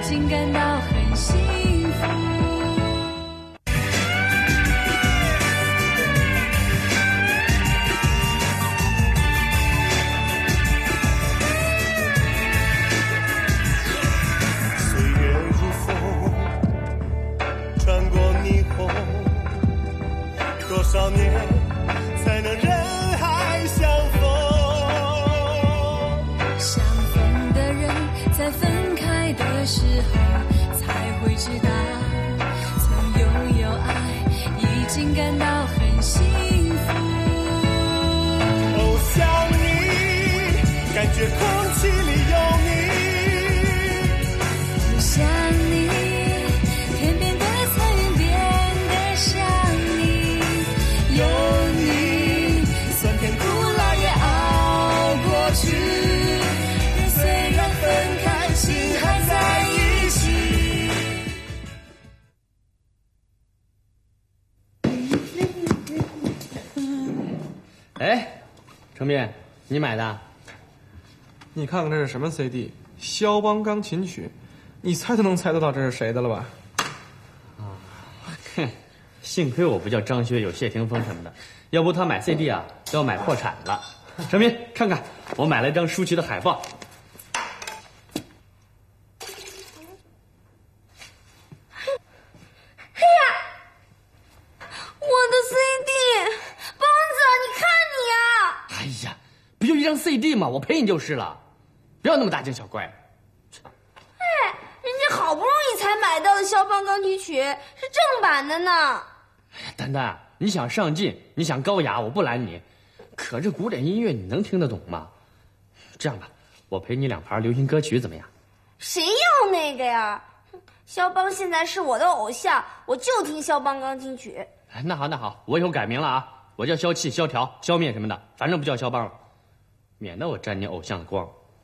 经感到很幸福。 岁月如风，穿过霓虹，多少年才能人海相逢？ 相逢的人在分开的时候才会知道，曾拥有爱已经感到很幸福。 哦，想你，感觉空气里有你， 就像你，天边的彩云变得像你，有你，酸甜苦辣也熬过去。人虽然分开，心还在一起。 哎，程斌，你买的？ 你看看这是什么 CD？ 肖邦钢琴曲，你猜都能猜得到这是谁的了吧？ 哼，幸亏我不叫张学友、谢霆锋什么的，要不他买 CD 啊都要买破产了。程斌，看看，我买了一张舒淇的海报。 我的 CD， 梆子，你看你呀！ 哎呀，不就一张 CD 吗？我赔你就是了，不要那么大惊小怪。 哎，人家好不容易才买到的肖邦钢琴曲是正版的呢。 哎呀，丹丹，你想上进，你想高雅，我不拦你。可这古典音乐你能听得懂吗？这样吧，我赔你2盘流行歌曲，怎么样？ 谁要那个呀？肖邦现在是我的偶像，我就听肖邦钢琴曲。 那好，那好，我以后改名了啊，我叫消气、萧条、消灭什么的，反正不叫肖邦了，免得我沾你偶像的光。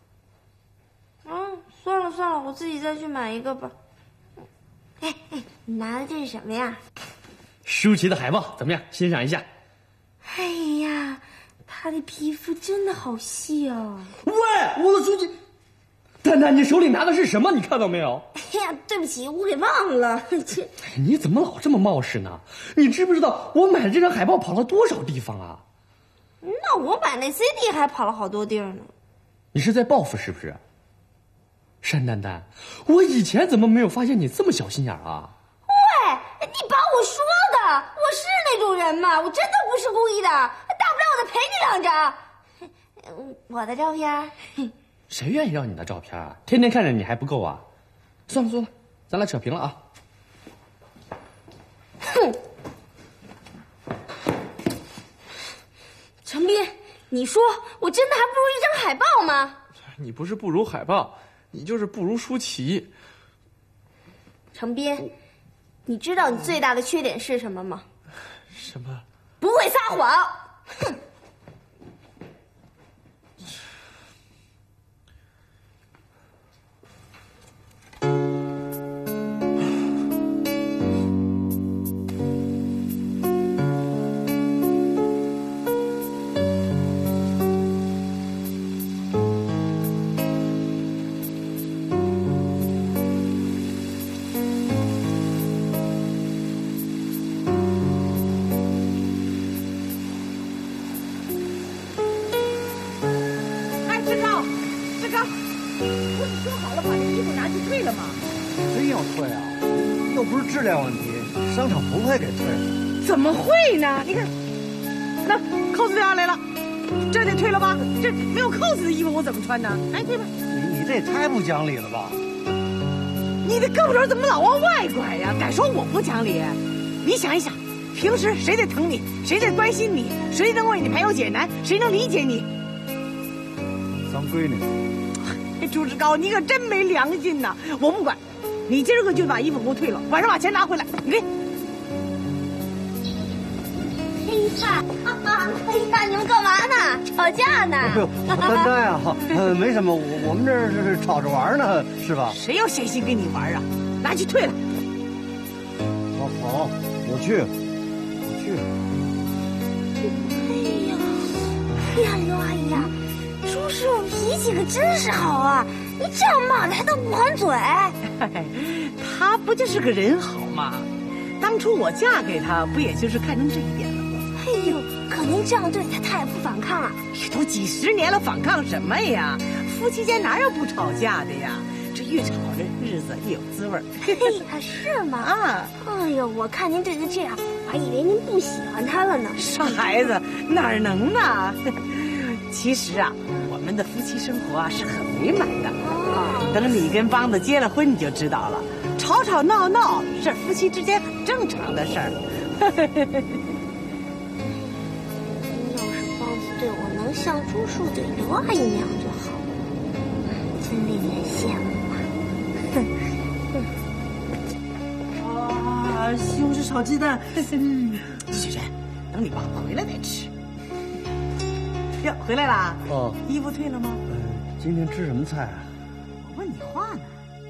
算了，我自己再去买一个吧。哎，你拿的这是什么呀？ 舒淇的海报怎么样？欣赏一下。 哎呀，她的皮肤真的好细哦。 喂，我的舒淇，丹丹，你手里拿的是什么？你看到没有？ 哎呀，对不起，我给忘了。这你怎么老这么冒失呢？你知不知道我买的这张海报跑了多少地方啊？ 那我买那 CD 还跑了好多地儿呢。 你是在报复是不是？单丹丹，我以前怎么没有发现你这么小心眼啊？ 喂，你把我说的，我是那种人吗？我真的不是故意的，大不了我再赔你2张。我的照片。 谁愿意要你的照片啊？天天看着你还不够啊？算了，咱俩扯平了啊。 哼，程斌，你说我真的还不如一张海报吗？ 你不是不如海报，你就是不如舒淇。 程斌，你知道你最大的缺点是什么吗？ 什么？ 不会撒谎。哼。 质量问题，商场不会给退的。 怎么会呢？你看，那扣子掉下来了，这得退了吧？这没有扣子的衣服我怎么穿呢？哎，退吧。 你这太不讲理了吧？ 你的胳膊肘怎么老往外拐呀？敢说我不讲理？你想一想，平时谁在疼你，谁在关心你，谁能为你排忧解难，谁能理解你？ 咱闺女， 哎，朱志高，你可真没良心呐！我不管。你今儿个就把衣服给我退了，晚上把钱拿回来。你给。 哎呀，你们干嘛呢？吵架呢？ 哎呦，丹丹呀，没什么，我们这是吵着玩呢，是吧？ 谁有闲心跟你玩啊？拿去退了。 好，我去。 哎呀，刘阿姨呀，朱师傅脾气可真是好啊！ 你这样骂他都不还嘴。 他不就是个人好吗？当初我嫁给他，不也就是看中这一点了吗？ 哎呦，可您这样对他，他也不反抗啊。 都几10年了，反抗什么呀？夫妻间哪有不吵架的呀？这越吵着日子越有滋味。 哎呀，是吗？ 啊！ 哎呦，我看您对他这样，我还以为您不喜欢他了呢。 傻孩子，哪能呢？其实啊，我们的夫妻生活啊是很美满的。等你跟梆子结了婚，你就知道了。吵吵闹闹是夫妻之间很正常的事儿。 要是梆子对我能像朱树对刘阿姨那样就好，真令人羡慕啊！ 啊，西红柿炒鸡蛋。雪珍，等你爸爸回来再吃。哟，回来啦？ 哦， 衣服退了吗？ 今天吃什么菜啊？ 我问你话呢。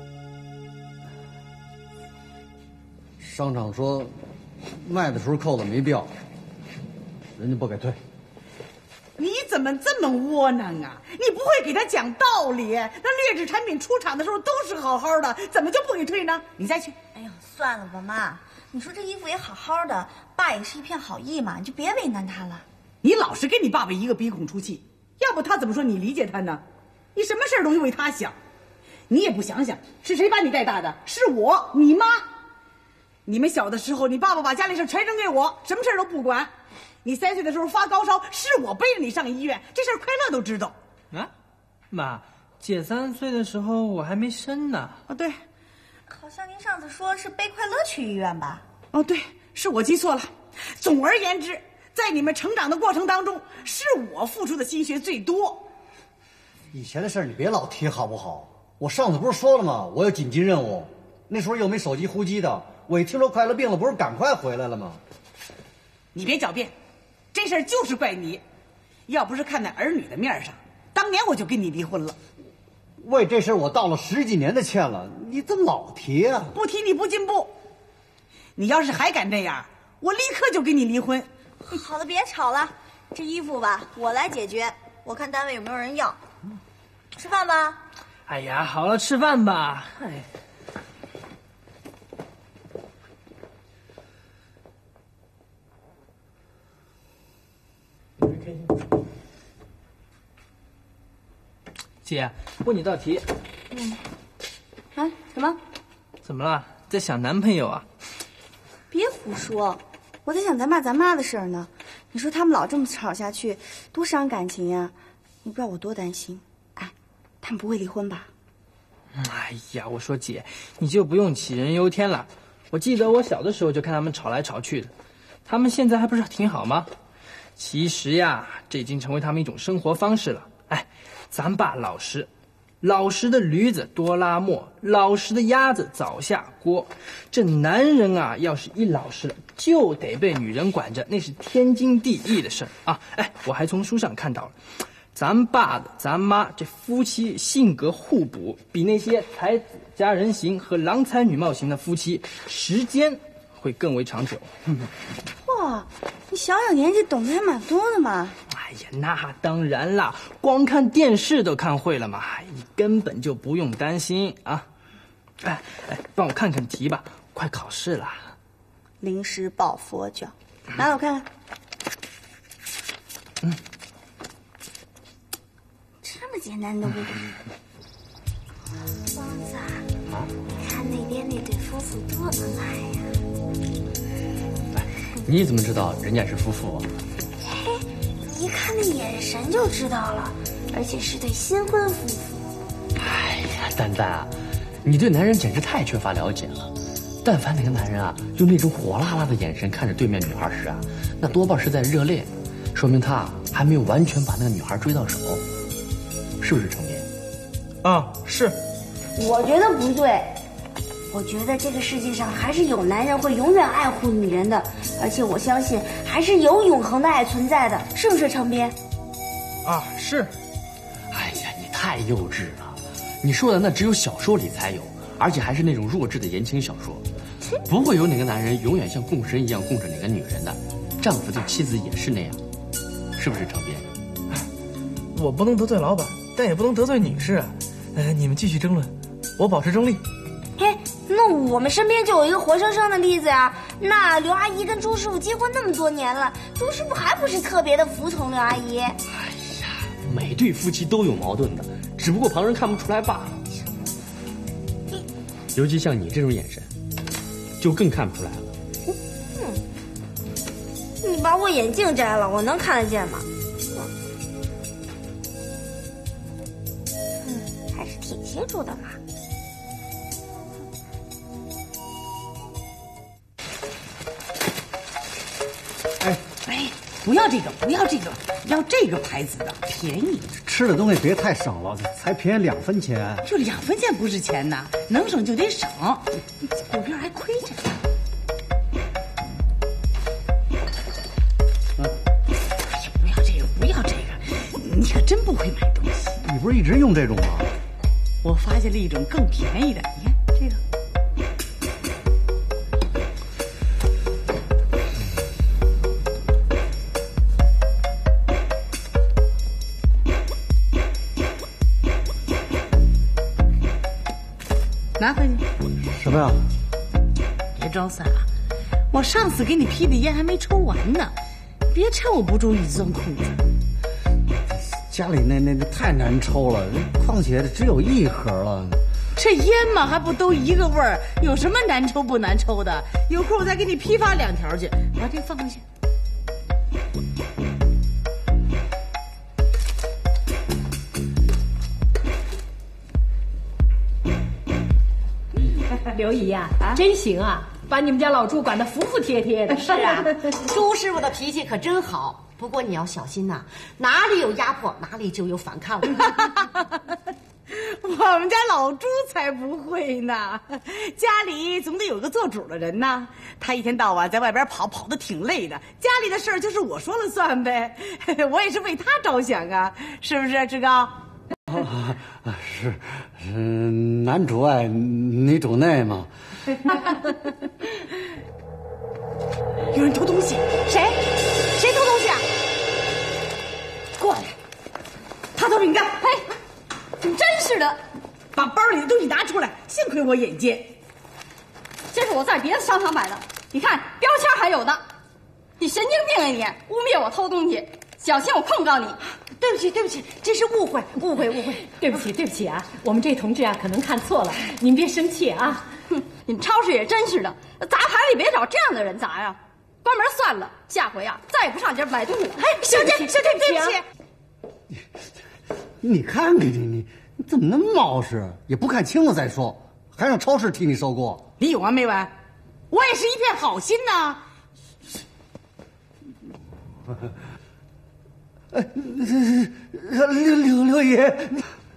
商场说，卖的时候扣子没掉，人家不给退。 你怎么这么窝囊啊？你不会给他讲道理？那劣质产品出厂的时候都是好好的，怎么就不给退呢？你再去。 哎呦，算了吧，妈，你说这衣服也好好的，爸也是一片好意嘛，你就别为难他了。 你老是跟你爸爸一个鼻孔出气，要不他怎么说你理解他呢？你什么事儿都为他想，你也不想想是谁把你带大的？是我，你妈。你们小的时候，你爸爸把家里事全扔给我，什么事儿都不管。你3岁的时候发高烧，是我背着你上医院，这事儿快乐都知道。 啊，妈，姐3岁的时候我还没生呢。 哦，对， 好像您上次说是背快乐去医院吧？ 哦，对，是我记错了。总而言之，在你们成长的过程当中，是我付出的心血最多。 以前的事儿你别老提好不好？我上次不是说了吗？我有紧急任务，那时候又没手机呼机的，我一听说快乐病了，不是赶快回来了吗？ 你别狡辩，这事儿就是怪你。要不是看在儿女的面上，当年我就跟你离婚了。 为这事儿我道了10几年的歉了，你怎么老提啊？ 不提你不进步。你要是还敢这样，我立刻就跟你离婚。 好了，别吵了，这衣服吧我来解决，我看单位有没有人要。吃饭吧。 哎呀，好了，吃饭吧。哎，姐，问你道题。 啊？什么？ 怎么了？在想男朋友啊？ 别胡说，我在想咱爸咱妈的事儿呢。你说他们老这么吵下去，多伤感情呀！你不知道我多担心。哎，他们不会离婚吧？ 哎呀，我说姐，你就不用杞人忧天了。我记得我小的时候就看他们吵来吵去的，他们现在还不是挺好吗？其实呀，这已经成为他们一种生活方式了。哎，咱爸老实，老实的驴子多拉磨，老实的鸭子早下锅。这男人啊，要是一老实了，就得被女人管着，那是天经地义的事儿啊！哎，我还从书上看到了。咱爸的咱妈这夫妻性格互补，比那些才子佳人型和郎才女貌型的夫妻时间会更为长久。 哇，你小年纪懂得还蛮多的嘛。 哎呀，那当然啦，光看电视都看会了嘛，你根本就不用担心啊。哎，帮我看看题吧，快考试了。 临时抱佛脚，拿来我看看。这么简单都不懂。 王子啊，你看那边那对夫妇多恩爱呀！ 你怎么知道人家是夫妇啊？ 嘿，你一看那眼神就知道了，而且是对新婚夫妇。 哎呀，蛋蛋啊，你对男人简直太缺乏了解了。但凡哪个男人啊，用那种火辣辣的眼神看着对面女孩时啊，那多半是在热恋，说明他还没有完全把那个女孩追到手，是不是程斌？ 啊，是。 我觉得不对，我觉得这个世界上还是有男人会永远爱护女人的，而且我相信还是有永恒的爱存在的，是不是程斌？ 啊，是。 哎呀，你太幼稚了，你说的那只有小说里才有，而且还是那种弱智的言情小说，不会有哪个男人永远像供神一样供着哪个女人的，丈夫对妻子也是那样，是不是程斌？ 我不能得罪老板，但也不能得罪女士啊。 你们继续争论，我保持中立。 嘿，那我们身边就有一个活生生的例子呀。那刘阿姨跟朱师傅结婚那么多年了，朱师傅还不是特别的服从刘阿姨？ 哎呀，每对夫妻都有矛盾的，只不过旁人看不出来罢了。尤其像你这种眼神，就更看不出来了。 你把我眼镜摘了，我能看得见吗？还是挺清楚的嘛。 哎，不要这个，不要这个，要这个牌子的，便宜。 吃的东西别太省了，才便宜2分钱。 就2分钱不是钱呐，能省就得省，股票还亏着呢。哎呀，不要这个，不要这个，你可真不会买东西。 你不是一直用这种吗？ 我发现了一种更便宜的，你看这个。拿回去。 什么呀？ 别装傻，我上次给你批的烟还没抽完呢，别趁我不注意钻空子。 家里那太难抽了，况且只有1盒了。 这烟嘛还不都一个味儿，有什么难抽不难抽的？有空我再给你批发2条去，把这个放回去。 刘姨呀，真行啊，把你们家老朱管得服服帖帖的。 是啊，朱师傅的脾气可真好。不过你要小心呐，哪里有压迫，哪里就有反抗了。 我们家老朱才不会呢，家里总得有个做主的人呐。他一天到晚在外边跑得挺累的，家里的事儿就是我说了算呗。我也是为他着想啊，是不是，志高？ 是男主外女主内嘛。 有人偷东西，谁偷东西啊？过来，他偷饼干。 嘿，你真是的， 把包里的东西拿出来，幸亏我眼尖。 这是我在别的商场买的，你看标签还有呢。你神经病啊你！污蔑我偷东西，小心我控告你！ 对不起，这是误会。 对不起啊，我们这同志啊可能看错了，您别生气啊。哼，你超市也真是的，杂牌里别找这样的人砸呀。关门算了，下回啊再也不上街买东西了。 哎，小姐，对不起。 你看看你怎么那么冒失？也不看清了再说，还让超市替你收锅。 你有完没完？我也是一片好心呐。 刘爷，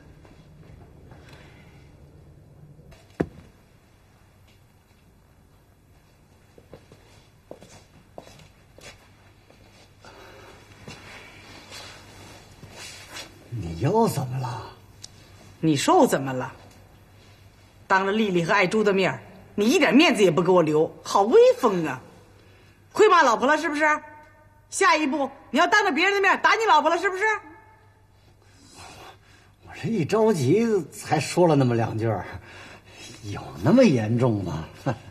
你又怎么了？ 你说我怎么了？当着丽丽和爱珠的面，你一点面子也不给我留，好威风啊！亏骂老婆了是不是？下一步你要当着别人的面打你老婆了是不是？ 我这一着急才说了那么2句，有那么严重吗？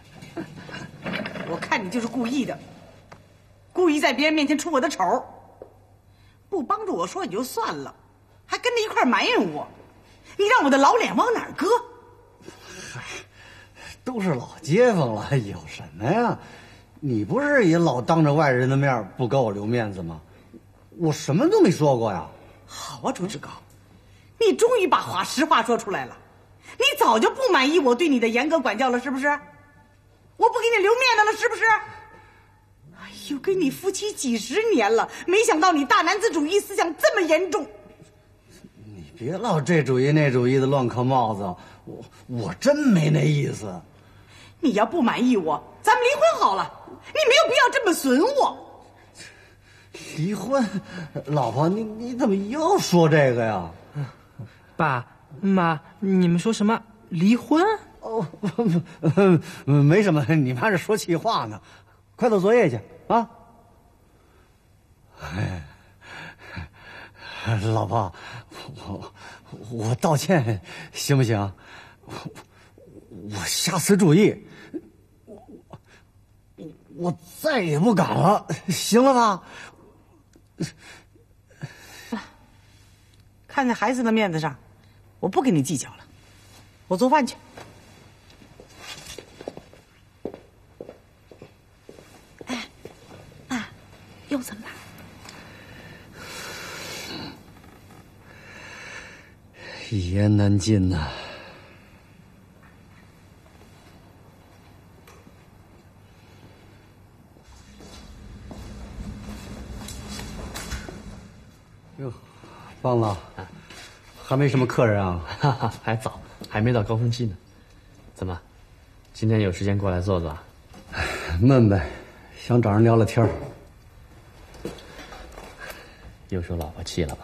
我看你就是故意的，故意在别人面前出我的丑，不帮助我说也就算了，还跟着一块埋怨我，你让我的老脸往哪儿搁？ 嗨，都是老街坊了，有什么呀？你不是也老当着外人的面不给我留面子吗？我什么都没说过呀。 好啊，朱志高，你终于把实话说出来了。你早就不满意我对你的严格管教了，是不是？我不给你留面子了，是不是？哎呦，跟你夫妻几10年了，没想到你大男子主义思想这么严重。 你别老这主意那主意的乱扣帽子，我真没那意思。 你要不满意我，咱们离婚好了。你没有必要这么损我。 离婚，老婆，你怎么又说这个呀？ 爸妈，你们说什么离婚？ 哦，没什么，你妈这说气话呢。快做作业去啊！老婆， 我道歉行不行？我下次注意，我再也不敢了，行了吧？ 看在孩子的面子上，我不跟你计较了，我做饭去。 哎，爸，又怎么了？ 一言难尽呐。哟，棒子，还没什么客人啊？ 哈哈，还早，还没到高峰期呢。怎么，今天有时间过来坐坐？ 闷呗，想找人聊聊天儿。 又受老婆气了吧？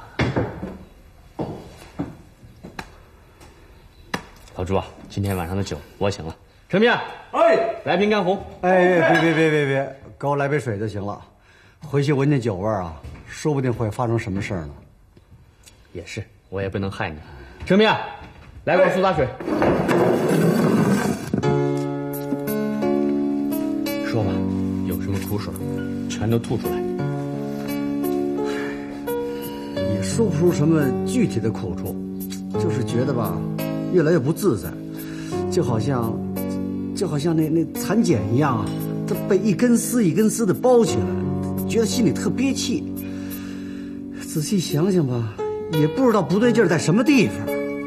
老朱啊，今天晚上的酒我请了。陈明，哎，来瓶干红。 哎，别，给我来杯水就行了。回去闻见酒味儿啊，说不定会发生什么事儿呢。 也是，我也不能害你。陈明，来罐苏打水。说吧，有什么苦水，全都吐出来。 也说不出什么具体的苦处，就是觉得吧，越来越不自在，就好像那蚕茧一样啊，它被一根丝一根丝的包起来，觉得心里特憋气。仔细想想吧，也不知道不对劲儿在什么地方。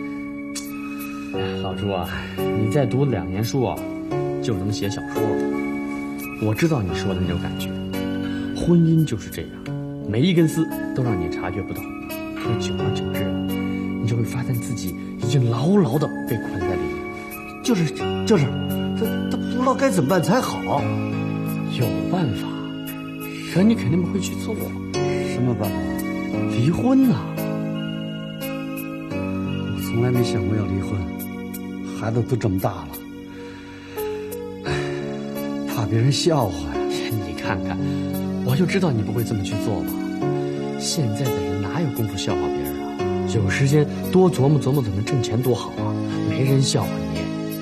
老朱啊，你再读2年书啊，就能写小说了。我知道你说的那种感觉，婚姻就是这样，每一根丝都让你察觉不到，可久而久之啊，你就会发现自己已经牢牢的被捆在里面。 就是，他不知道该怎么办才好。 有办法，可你肯定不会去做。 什么办法？ 离婚啊！ 我从来没想过要离婚，孩子都这么大了，怕别人笑话呀。 你看看，我就知道你不会这么去做嘛。现在的人哪有功夫笑话别人啊？有时间多琢磨琢磨怎么挣钱多好啊，没人笑话你。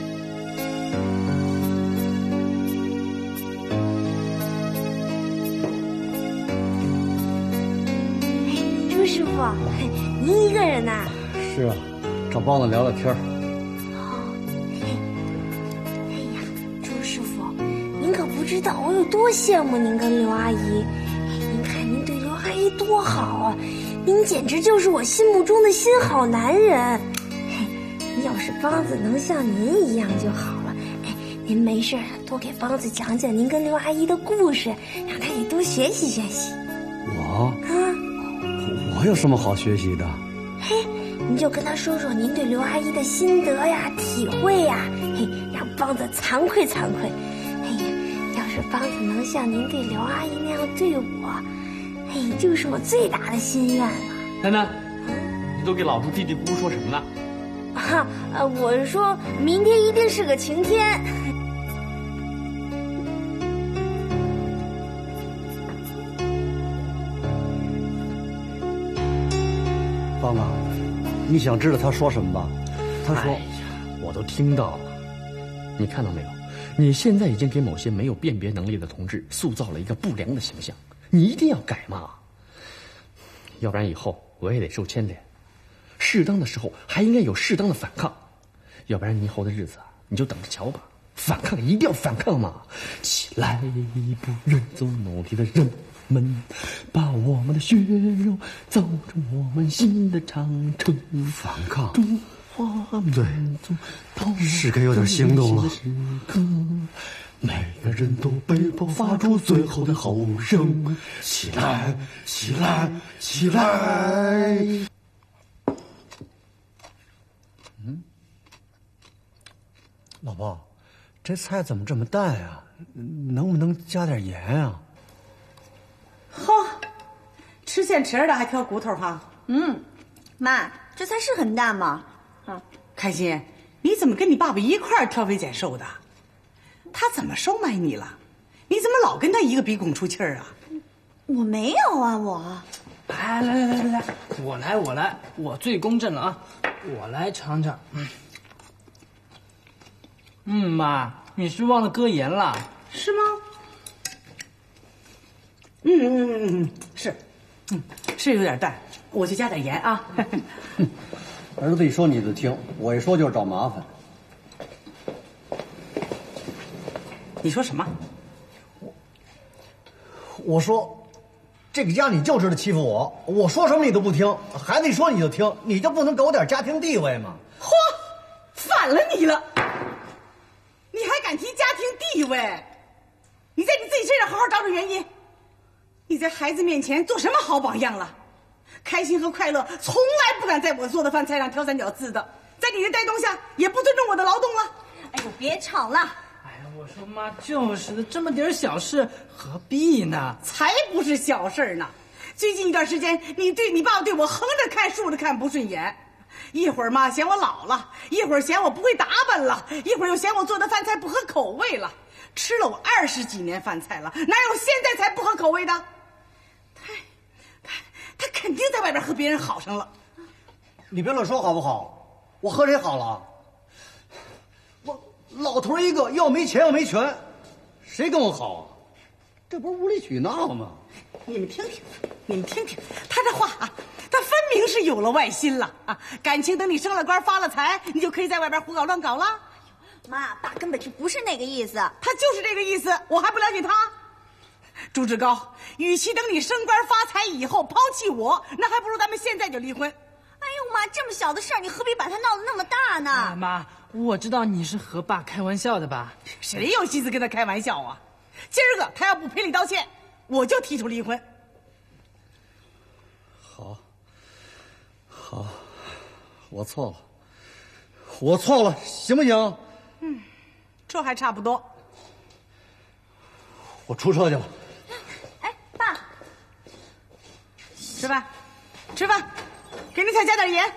朱师傅，您一个人呐？ 是啊，找帮子聊聊天儿。 哎呀，朱师傅，您可不知道我有多羡慕您跟刘阿姨。您看您对刘阿姨多好啊，您简直就是我心目中的新好男人。要是帮子能像您一样就好了。您没事多给帮子讲讲您跟刘阿姨的故事，让他也多学习学习。 我我有什么好学习的？ 您就跟他说说您对刘阿姨的心得呀、体会呀，让帮子惭愧惭愧。要是帮子能像您对刘阿姨那样对我，就是我最大的心愿了。 楠楠，你都给老朱嘀嘀咕咕说什么呢？ 我是说明天一定是个晴天。 帮子，你想知道他说什么吧？他说：“ 哎呀，我都听到了。你看到没有？你现在已经给某些没有辨别能力的同志塑造了一个不良的形象，你一定要改嘛，要不然以后我也得受牵连。适当的时候还应该有适当的反抗，要不然你以后的日子啊，你就等着瞧吧。反抗一定要反抗嘛！起来，不愿做奴隶的人们，把我们的血肉造成我们新的长城。 反抗， 中华民族是该有点行动了。 每个人都被迫发出最后的吼声：起来，起来，起来！ 老婆，这菜怎么这么淡啊？能不能加点盐啊？ 呵，吃现成的还挑骨头哈。 妈，这菜是很淡吗？ 开心，你怎么跟你爸爸一块儿挑肥拣瘦的？他怎么收买你了？你怎么老跟他一个鼻孔出气儿啊？ 我没有啊，我。 哎，来，我来，我最公正了啊！我来尝尝。妈，你是忘了搁盐了？ 是吗？是有点淡，我去加点盐啊。 儿子一说你就听，我一说就是找麻烦。 你说什么？ 我说，这个家你就知道欺负我，我说什么你都不听，孩子一说你就听，你就不能给我点家庭地位吗？ 嚯，反了你了！你还敢提家庭地位？你在你自己身上好好找找原因。你在孩子面前做什么好榜样了？开心和快乐从来不敢在我做的饭菜上挑三拣四的，在你的带动下也不尊重我的劳动了。 哎呦，别吵了！ 哎呀，我说妈，就是的，这么点小事何必呢？ 才不是小事呢！最近一段时间，你爸爸对我横着看竖着看不顺眼，一会儿嘛嫌我老了，一会儿嫌我不会打扮了，一会儿又嫌我做的饭菜不合口味了。吃了我20几年饭菜了，哪有现在才不合口味的？他肯定在外边和别人好上了。 你别乱说好不好？我和谁好了？我老头一个，要没钱要没权，谁跟我好啊？这不是无理取闹吗？ 你们听听，他这话啊，他分明是有了外心了啊！感情等你升了官发了财，你就可以在外边胡搞乱搞了。 妈，爸根本就不是那个意思。 他就是这个意思，我还不了解他。朱志高，与其等你升官发财以后抛弃我，那还不如咱们现在就离婚。 哎呦妈，这么小的事儿，你何必把它闹得那么大呢？ 妈，我知道你是和爸开玩笑的吧？ 谁有心思跟他开玩笑啊？今儿个他要不赔礼道歉，我就提出离婚。 好，我错了，行不行？ 这还差不多。 我出车去了。 哎，爸， 吃饭，给那菜加点盐。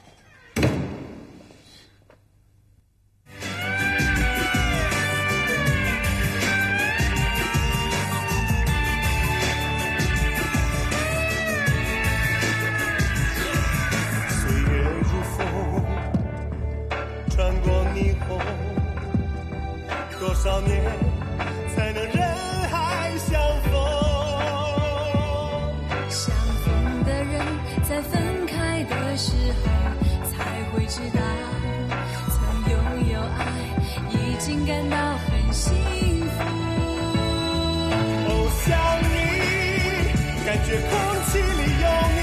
岁月如风，穿过霓虹，多少年才能人海相逢？ 相逢的人在分开的时候才会知道，曾拥有爱已经感到很幸福。 哦，想你，感觉空气里永远